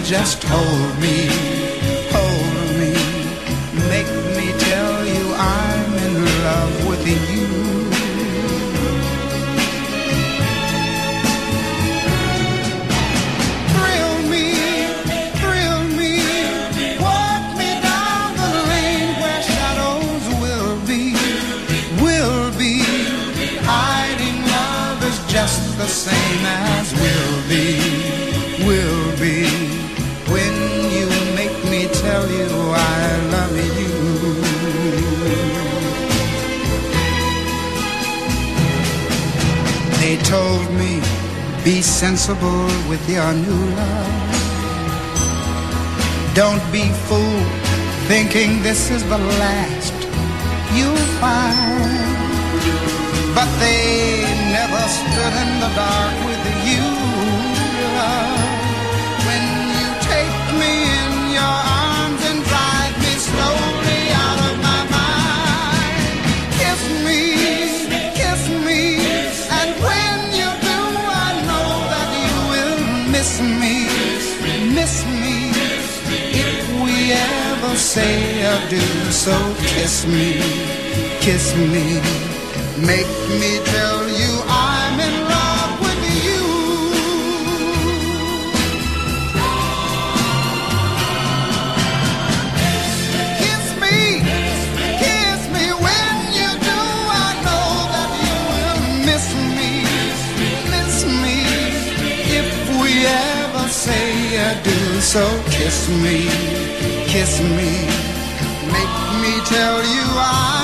just hold me, make me tell you I'm in love with you. Thrill me, walk me down the lane where shadows will be. Hiding love is just the same as will be. When you make me tell you I love you. They told me, be sensible with your new love. Don't be fooled thinking this is the last you'll find. But they never stood in the dark with you, love. When you take me in your arms and drive me slowly out of my mind. Kiss me, and when you do, I know that you will miss me. If we ever say adieu, so kiss me. Make me tell you I'm in love with you. Kiss me, when you do, I know that you will miss me. If we ever say adieu, so kiss me. Make me tell you